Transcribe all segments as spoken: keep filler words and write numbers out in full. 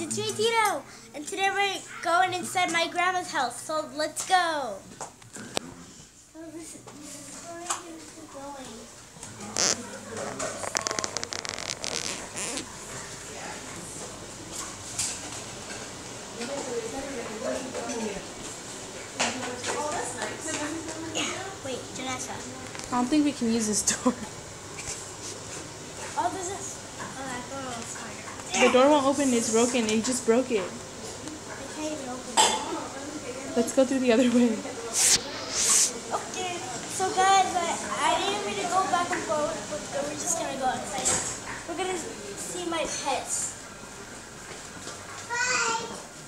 guys, it's me Tito, and today we're going inside my grandma's house, so let's go. So this, this is where we're going. Oh, that's nice. Wait, Janessa. I don't think we can use this door. Oh, this is. Oh, that door was harder. The door won't open, it's broken. You just broke it. I can't even open it. Let's go through the other way. Okay, so guys, I, I didn't mean to go back and forth, but we're just gonna go outside. We're gonna see my pets. Hi.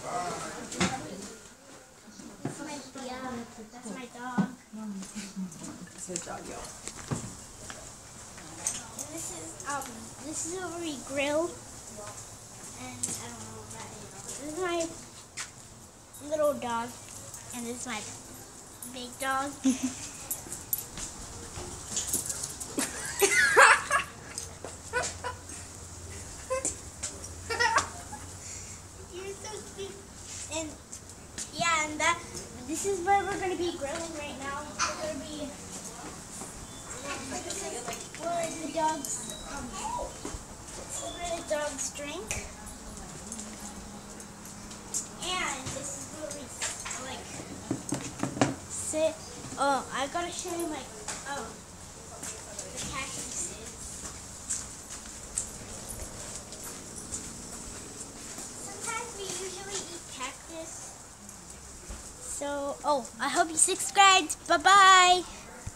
That's my Thea. That's my dog. That's his dog, y'all. And this is um, this is where we grill. And I don't know what that is. This is my little dog, and this is my big dog. You're so cute. And yeah, and that this is where we're gonna be grilling right now. We're gonna be this is where the dogs um, this is where the dogs drink. And this is where we like sit. Oh, I gotta show you my oh the cactuses. Sometimes we usually eat cactus. So oh, I hope you subscribed. Bye bye.